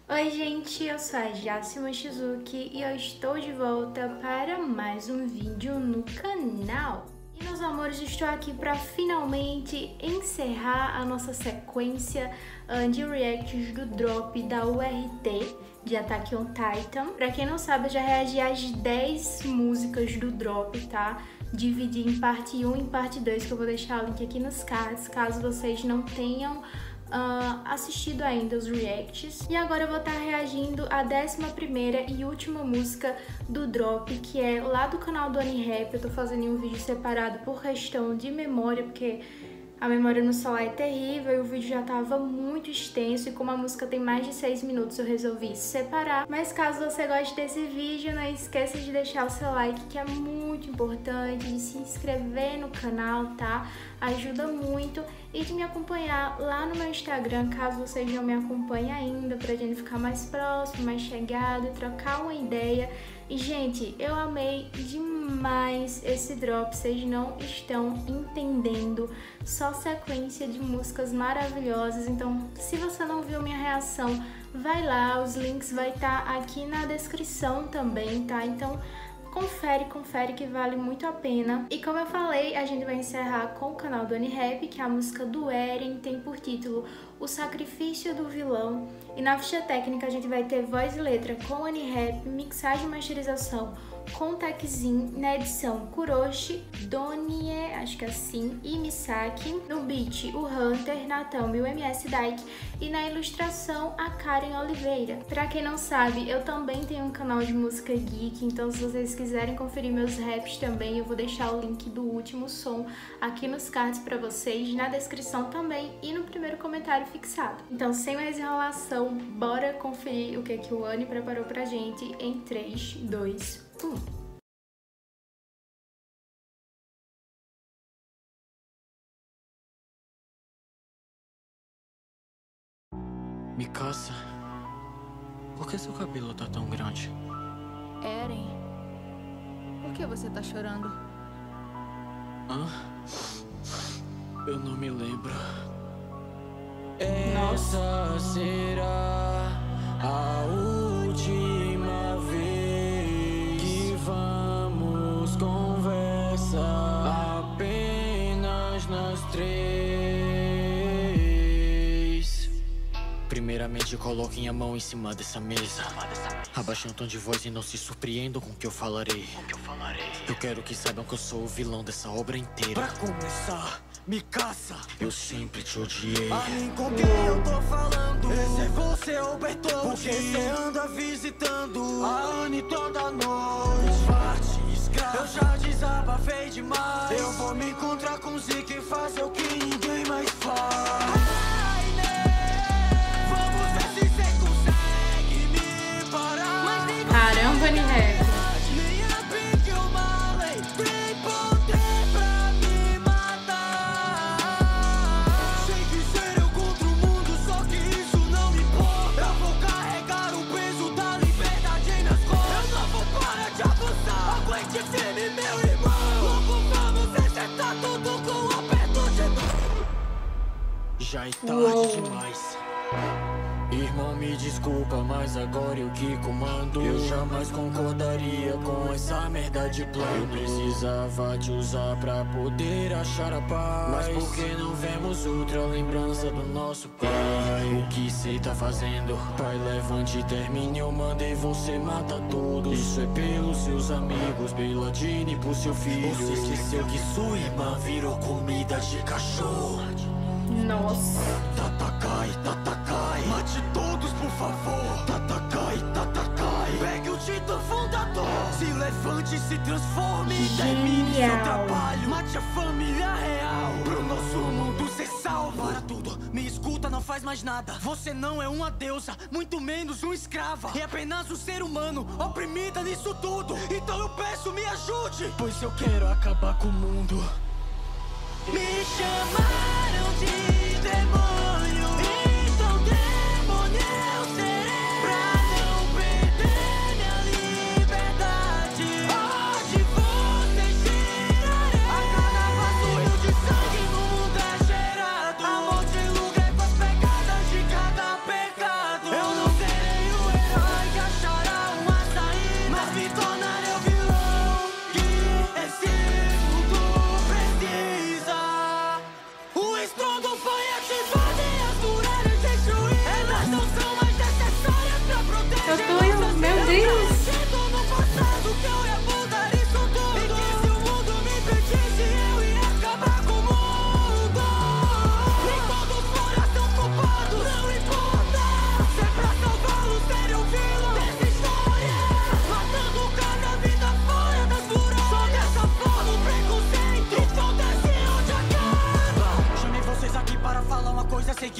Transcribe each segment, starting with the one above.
Oi gente, eu sou a Jaci Mochizuki e eu estou de volta para mais um vídeo no canal. E meus amores, estou aqui para finalmente encerrar a nossa sequência de reacts do drop da URT de Attack on Titan. Pra quem não sabe, eu já reagi às 10 músicas do drop, tá? Dividi em parte 1 e em parte 2, que eu vou deixar o link aqui nos cards, caso vocês não tenham assistido ainda os reacts. E agora eu vou estar reagindo à 11ª e última música do drop, que é lá do canal do AniRap. Eu tô fazendo um vídeo separado por questão de memória, porque a memória no celular é terrível e o vídeo já tava muito extenso, e como a música tem mais de 6 minutos eu resolvi separar. Mas caso você goste desse vídeo, não esqueça de deixar o seu like, que é muito importante, de se inscrever no canal, tá? Ajuda muito, e de me acompanhar lá no meu Instagram, caso vocês não me acompanhem ainda, pra gente ficar mais próximo, mais chegado, trocar uma ideia. E gente, eu amei demais esse drop, vocês não estão entendendo, só sequência de músicas maravilhosas. Então, se você não viu minha reação, vai lá, os links vai estar aqui na descrição também, tá? Então, confere que vale muito a pena. E como eu falei, a gente vai encerrar com o canal do AniRap, que é a música do Eren, tem por título O Sacrifício do Vilão. E na ficha técnica a gente vai ter voz e letra com AniRap, mixagem e masterização com Techzin, na edição Kuroshi, Donie, acho que é assim, e Misaki, no beat o Hunter, na thumb o MS Daik e na ilustração a Karen Oliveira. Pra quem não sabe, eu também tenho um canal de música geek, então se vocês quiserem conferir meus raps também, eu vou deixar o link do último som aqui nos cards pra vocês, na descrição também e no primeiro comentário fixado. Então, sem mais enrolação, bora conferir o que o Ani preparou pra gente em 3, 2, 1. Mikasa, por que seu cabelo tá tão grande? Eren, por que você tá chorando? Hã? Eu não me lembro. Nossa. Essa será a última vez que vamos conversar, apenas nós três. Primeiramente, coloquem a mão em cima dessa mesa. Abaixem o tom de voz e não se surpreendam com o que eu falarei. Eu quero que saibam que eu sou o vilão dessa obra inteira. Pra começar, Mikasa, eu sempre te odiei. a mim com quem eu tô falando? Esse é você, o Bertold. Porque cê anda visitando a Anne toda noite. Parte escravo, eu já desabafei demais. Eu vou me encontrar com o Zeke e fazer o que ninguém mais faz. Vamos ver se cê consegue me parar. Caramba, AniRap. Minha pique uma lei, tem poder pra me matar. Sei que ser eu contra o mundo, só que isso não me importa. Eu vou carregar o peso da liberdade em minhas costas. Eu não vou parar de abusar. Aguente firme, meu irmão. Logo vamos exercer tudo com o aperto de mão. Já é tarde demais. Irmão, me desculpa, mas agora eu que comando. Eu jamais concordaria com essa merda de plano. Eu precisava te usar pra poder achar a paz, mas por que não vemos outra lembrança do nosso pai? O que cê tá fazendo? Pai, levante e termine, eu mandei você matar todos. Isso é pelos seus amigos, pela Dini, por seu filho. Você esqueceu que sua irmã virou comida de cachorro. Nossa. Tatakai, Tatakai, mate todos por favor. Tatakai, Tatakai, pegue o Titã fundador. Se levante e se transforme e termine seu Genial. trabalho. Mate a família real, pro nosso mundo ser salvo. Para tudo, me escuta, não faz mais nada. Você não é uma deusa, muito menos uma escrava. É apenas um ser humano, oprimida nisso tudo. Então eu peço, me ajude, Pois eu quero acabar com o mundo. me chamaram de demônio, então demônio eu serei. Pra não perder minha liberdade, hoje você tirarei. A cada vaso rio de sangue no mundo é gerado. A morte lugar faz pegadas de cada pecado. Eu não serei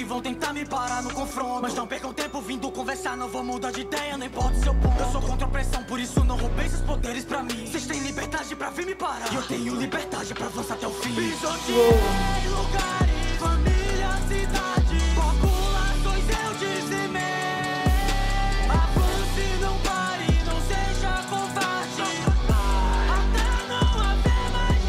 vão tentar me parar no confronto, mas não percam tempo vindo conversar, não vou mudar de ideia, não importa o seu ponto. Eu sou contra a opressão, por isso não roubei seus poderes pra mim. Vocês têm liberdade pra vir me parar, e eu tenho liberdade pra avançar até o fim. Pisoteei lugares, família, cidade, populações eu dizimei. Avance, não pare, não seja covarde, até não haver mais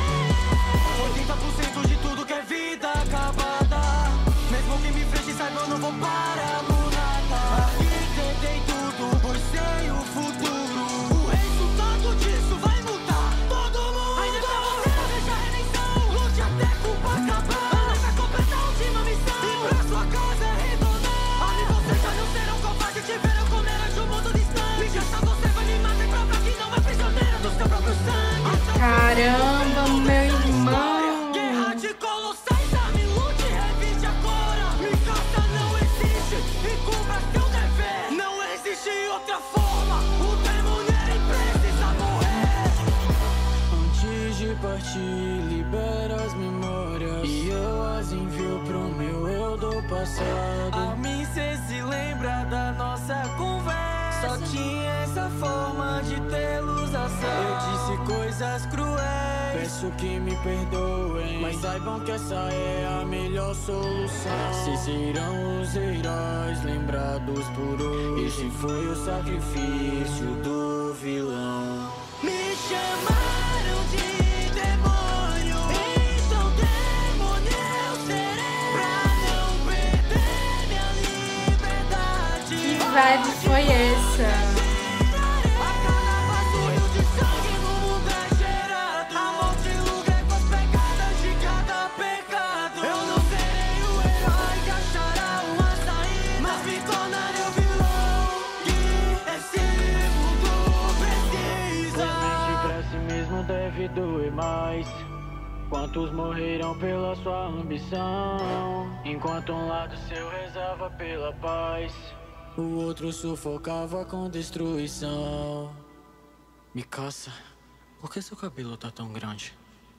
ninguém. 80% de tudo que é vida acabada, mesmo que me feche, saiba, eu não vou parar por nada. Arquitetei tudo, pois sei o futuro. O resultado disso vai mudar todo mundo. Ainda pra você deseja redenção, lute até culpa acabar. Vai completar a última missão, e pra sua casa retornar. Ali vocês já não serão covardes, tiveram como era de um mundo distante. E essa você vai me matar e provar que não é prisioneira do seu próprio sangue. Caramba, meu irmão. Guerra de colossais, arme, lute, revide agora. Vingança não existe, e cumpra seu dever. Não existe outra forma, o demônio precisa morrer. Antes de partir, libera as memórias e eu as envio pro meu eu do passado. A mim cê se lembra da nossa conversa, só tinha essa forma de tê-los a salvo. Eu disse coisas cruéis, peço que me perdoem, mas saibam que essa é a melhor solução. Se serão os heróis lembrados por hoje, esse foi o sacrifício do vilão. Me chamaram de demônio, então demônio eu serei, pra não perder minha liberdade. Que vibe foi essa? A cada passo rio de sangue no mundo é gerado. A morte lugar com as pegadas de cada pecado. Eu não serei o herói que achará uma saída, mas me tornarei o vilão que esse mundo precisa. Mente pra si mesmo deve doer mais. Quantos morreram pela sua ambição, enquanto um lado seu rezava pela paz, o outro sufocava com destruição. Mikasa, por que seu cabelo tá tão grande?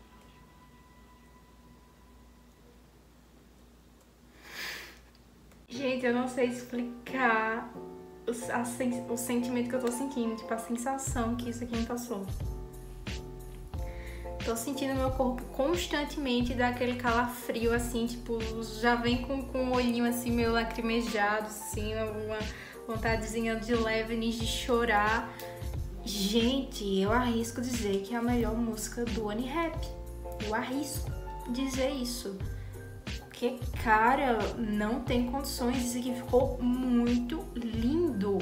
Gente, eu não sei explicar o sentimento que eu tô sentindo, tipo, a sensação que isso aqui me passou. Tô sentindo meu corpo constantemente dar aquele calafrio, assim, tipo, já vem com o olhinho, assim, meio lacrimejado, assim, uma vontadezinha de leve de chorar. Gente, eu arrisco dizer que é a melhor música do Oni-Rap. Eu arrisco dizer isso. Porque, cara, não tem condições. Isso aqui ficou muito lindo.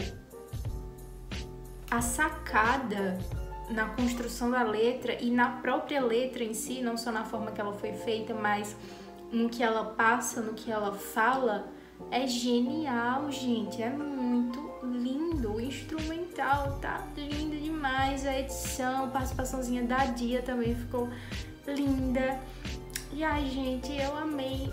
A sacada na construção da letra e na própria letra em si, não só na forma que ela foi feita, mas no que ela passa, no que ela fala, é genial, gente. É muito lindo. O instrumental tá lindo demais. A edição, a participaçãozinha da Dia também ficou linda. E ai, gente, eu amei.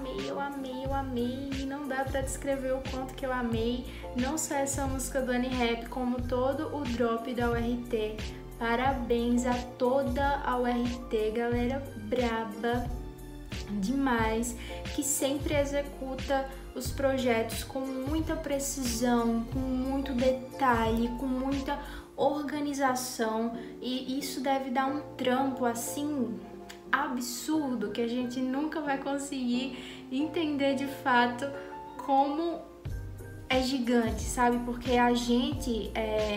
E não dá pra descrever o quanto que eu amei. Não só essa música do Oni-Rap, como todo o drop da URT. Parabéns a toda a URT, galera braba demais, que sempre executa os projetos com muita precisão, com muito detalhe, com muita organização, e isso deve dar um trampo assim absurdo que a gente nunca vai conseguir entender de fato como é gigante, sabe? Porque a gente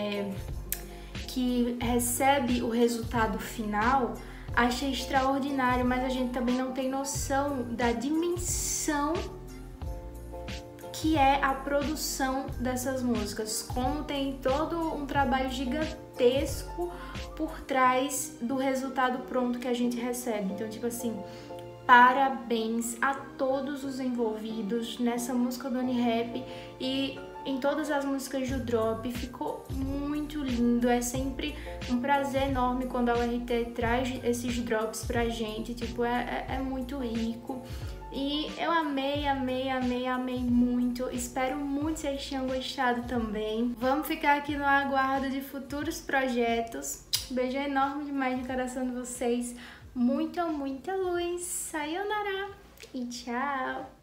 que recebe o resultado final acha extraordinário, mas a gente também não tem noção da dimensão que é a produção dessas músicas, como tem todo um trabalho gigantesco por trás do resultado pronto que a gente recebe. Então, tipo assim, parabéns a todos os envolvidos nessa música do Oni-Rap e em todas as músicas do Drop. Ficou muito lindo, é sempre um prazer enorme quando a URT traz esses drops pra gente, tipo, é muito rico. E eu amei muito. Espero muito que vocês tenham gostado também. Vamos ficar aqui no aguardo de futuros projetos. Beijo enorme demais no coração de vocês. Muita luz. Sayonara e tchau!